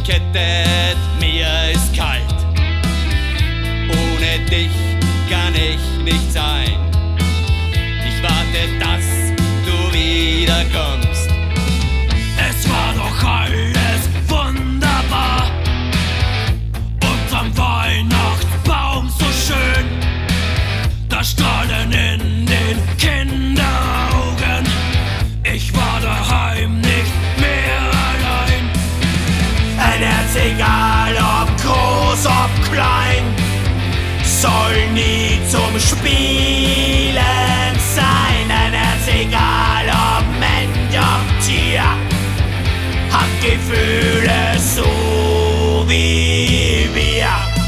gekettet, mir ist kalt. Ohne dich kann ich nicht sein. Ich warte, dass du wiederkommst. Es war doch alles wunderbar, unterm Weihnachtsbaum so schön. Das Strahlen in den Kinderaugen. Ich war daheim nicht mehr allein. Ein Herz, egal ob groß, ob klein, soll nie zum Spielen sein. Ein Herz, egal ob Mensch, ob Tier, hat Gefühle so wie wir.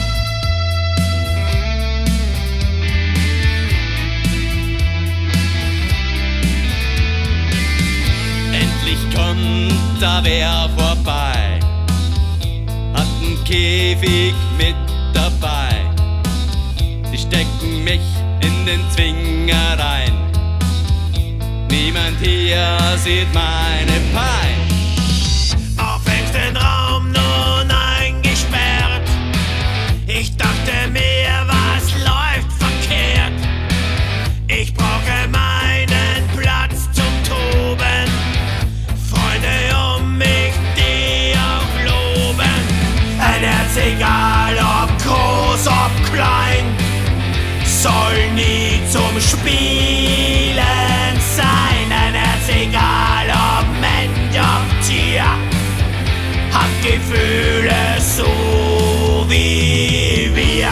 Endlich kommt da wer vorbei, hat einen Käfig mit dabei. Sie stecken mich in den Zwinger rein. Niemand hier sieht meine Pein. Auf engstem Raum nun eingesperrt. Ich dachte mir, was läuft verkehrt? Ich brauche meinen Platz zum Toben. Freunde um mich, die auch loben. Ein Herz, egal ob groß, ob klein, soll nie zum Spielen sein. Ein Herz, egal ob Mensch, ob Tier, hat Gefühle so wie wir.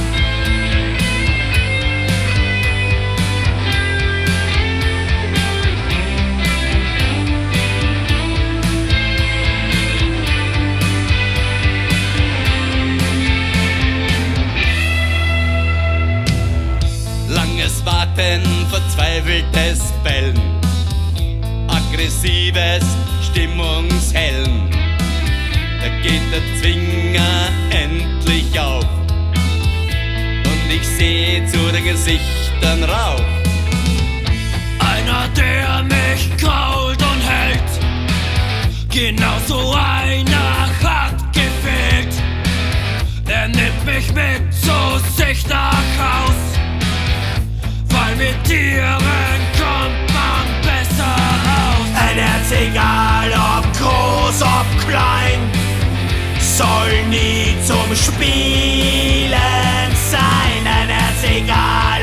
Langes Warten, verzweifeltes Bellen, aggressives Stimmungshellen. Da geht der Zwinger endlich auf und ich seh zu den Gesichtern rauf. Einer, der mich krault und hält, genauso einer hat gefehlt. Er nimmt mich mit zu sich nach Haus, weil mit Tieren kommt man besser aus. Ein Herz, egal ob groß, ob klein, soll nie zum Spielen sein. Ein Herz, egal